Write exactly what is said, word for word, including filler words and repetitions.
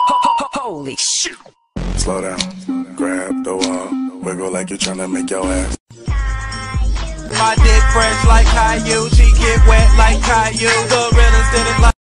Holy shit. Slow down, grab the wall, wiggle like you're trying to make your ass. My dick fresh like Caillou, she get wet like Caillou. The realest in it like